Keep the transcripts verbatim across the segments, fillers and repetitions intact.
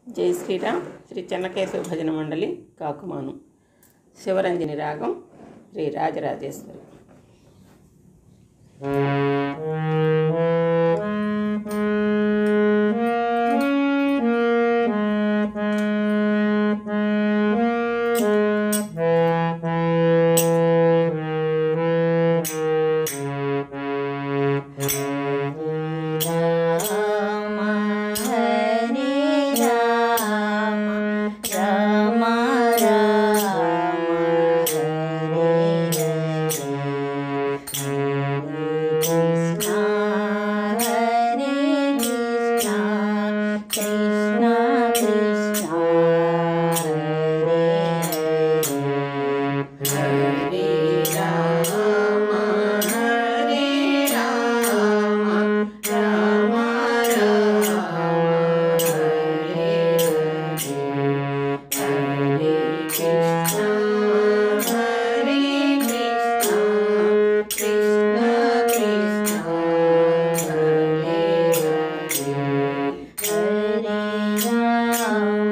జై శ్రీరామ్. శ్రీ చెన్నకేశవ భజన మండలి కాకుమాను. శివరంజని రాగం శ్రీ రాజరాజేశ్వరి. Hare Rama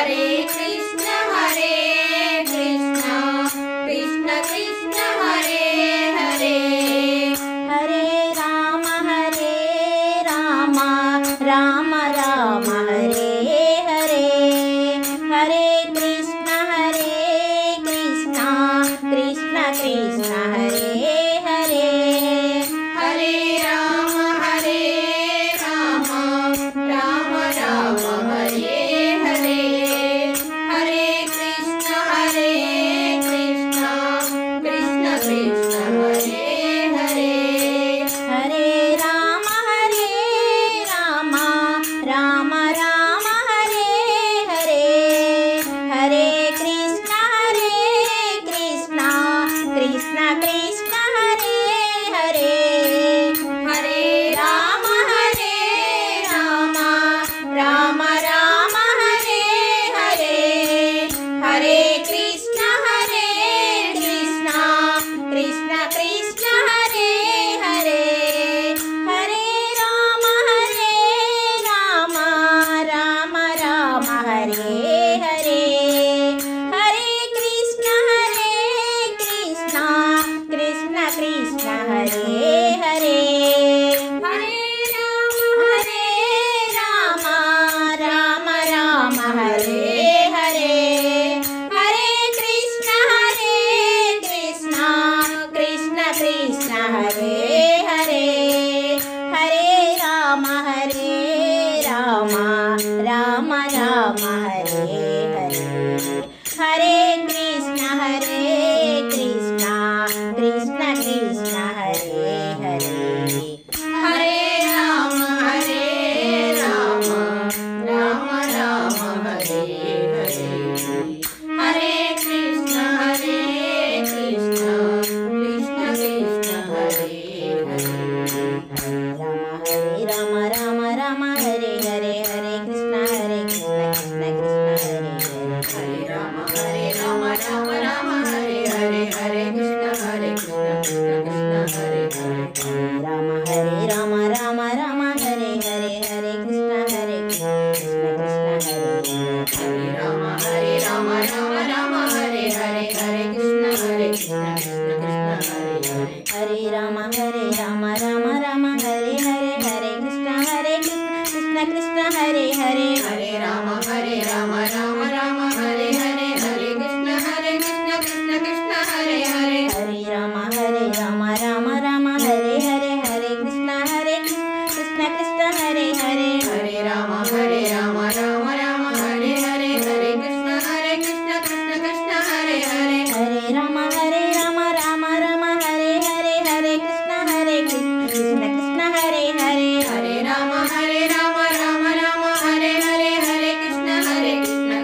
हरे कृष्ण हरे कृष्ण कृष्ण कृष्ण हरे हरे हरे राम हरे राम राम राम हरे हरे हरे कृष्ण हरे कृष्ण कृष्ण कृष्ण हरे हरे हरे राम हरे राम राम राम हरे हरे हरे कृष्ण हरे कृष्ण कृष्ण कृष्ण हरे हरे हरे राम हरे राम राम राम हरे हरे हरे कृष्ण हरे कृष्ण कृष्ण कृष्ण हरे हरे हरे राम हरे राम राम राम हरे हरे हरे कृष्ण हरे कृष्ण कृष्ण कृष्ण हरे हरे हरे राम हरे राम राम राम हरे हरे हरे कृष्ण हरे कृष्ण कृष्ण कृष्ण हरे हरे हरे राम हरे राम राम राम हरे हरे हरे कृष्ण हरे कृष्ण कृष्ण कृष्ण हरे हरे हरे राम हरे राम राम राम हरे हरे हरे कृष्ण हरे कृष्ण कृष्ण कृष्ण हरे हरे हरे राम हरे राम राम राम हरे हरे हरे कृष्ण हरे कृष्ण कृष्ण कृष्ण हरे हरे राम हरे राम राम राम हरे हरे हरे कृष्ण हरे कृष्ण कृष्ण कृष्ण हरे हरे हरे राम हरे राम राम राम हरे हरे हरे कृष्ण हरे कृष्ण कृष्ण कृष्ण हरे हरे राम हरे राम राम राम हरे हरे हरे कृष्ण हरे कृष्ण कृष्ण हरे हरे राम हरे राम राम राम हरे हरे हरे कृष्ण हरे कृष्ण कृष्ण कृष्ण हरे हरे हरे राम हरे राम राम राम हरे हरे हरे कृष्ण हरे कृष्ण कृष्ण कृष्ण हरे हरे हरे राम हरे राम राम राम हरे हरे हरे कृष्ण हरे कृष्ण कृष्ण कृष्ण हरे हरे हरे राम हरे राम राम राम हरे हरे हरे कृष्ण हरे कृष्ण कृष्ण हरे हरे हरे राम हरे राम राम राम हरे हरे हरे कृष्ण हरे कृष्ण कृष्ण कृष्ण हरे हरे हरे राम हरे राम राम राम हरे हरे हरे कृष्ण हरे कृष्ण कृष्ण हरे हरे हरे राम हरे राम राम राम हरे हरे हरे कृष्ण हरे कृष्ण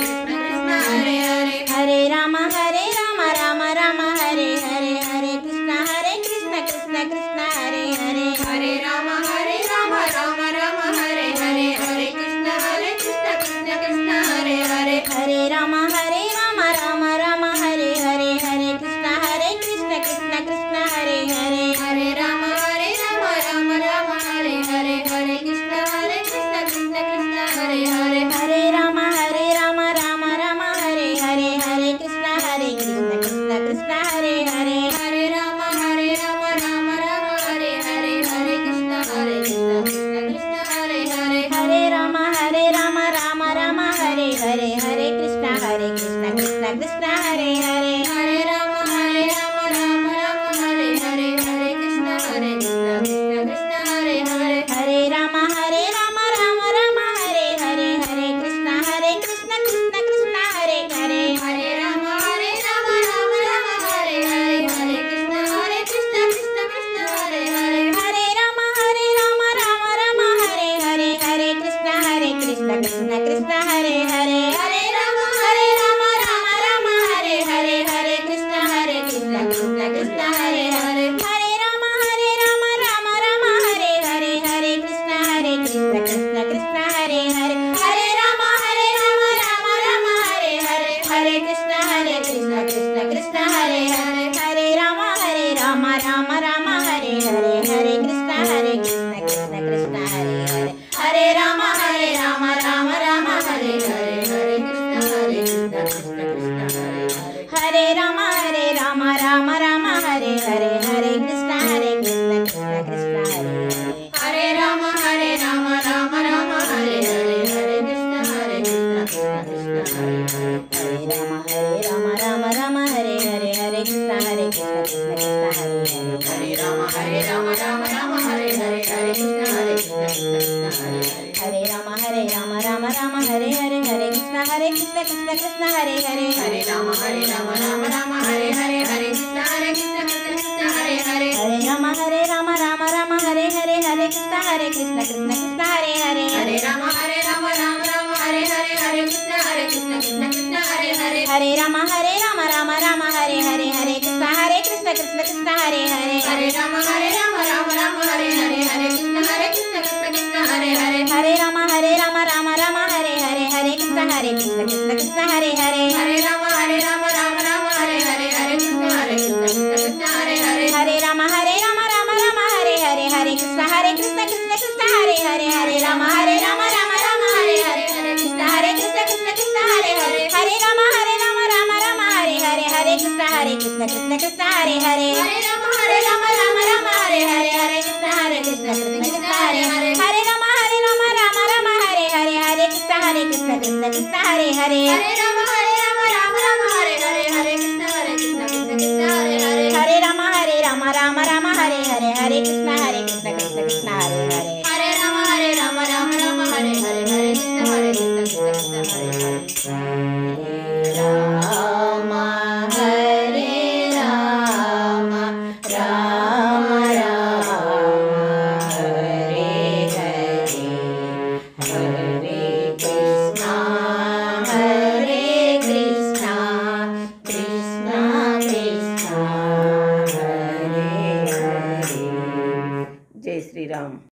हरे कृष्ण कृष्ण कृष्ण हरे हरे हरे राम हरे राम राम राम हरे हरे हरे कृष्ण हरे कृष्ण कृष्ण कृष्ण हरे हरे हरे राम हरे राम राम राम हरे हरे हरे कृष्ण हरे कृष्ण कृष्ण कृष्ण हरे हरे हरे राम हरे राम राम राम हरे हरे हरे कृष्ण हरे कृष्ण कृष्ण कृष्ण हरे हरे हरे राम हरे राम राम राम हरे हरे हरे कृष्ण हरे कृष्ण कृष्ण कृष्ण हरे हरे हरे राम हरे राम राम राम हरे हरे हरे कृष्ण हरे कृष्ण कृष्ण कृष्ण हरे हरे हरे राम हरे राम राम राम हरे हरे हरे कृष्ण हरे कृष्ण कृष्ण कृष्ण हरे हरे हरे राम हरे राम राम राम हरे हरे हरे कृष्ण हरे कृष्ण कृष्ण कृष्ण हरे हरे हरे राम हरे राम राम राम हरे हरे हरे कृष्ण हरे कृष्ण कृष्ण कृष्ण हरे हरे हरे राम हरे राम राम राम हरे हरे हरे कृष्ण हरे कृष्ण कृष्ण कृष्ण हरे हरे हरे राम हरे राम राम राम हरे हरे हरे कृष्ण हरे कृष्ण कृष्ण कृष्ण हरे हरे हरे राम हरे राम राम राम हरे हरे हरे कृष्ण हरे कृष्ण कृष्ण कृष्ण हरे हरे हरे राम हरे राम राम राम हरे हरे हरे कृष्ण हरे कृष्ण कृष्ण कृष्ण हरे हरे हरे राम हरे राम राम राम हरे हरे हरे कृष्ण हरे कृष्ण कृष्ण कृष्ण हरे हरे हरे राम हरे राम राम राम हरे हरे हरे कृष्ण हरे कृष्ण कृष्ण कृष्ण हरे हरे हरे राम हरे राम राम राम हरे हरे हरे कृष्ण हरे कृष्ण कृष्ण कृष्ण हरे हरे राम हरे राम राम राम हरे हरे हरे कृष्णा हरे कृष्णा कृष्णा कृष्णा हरे हरे जय श्री राम।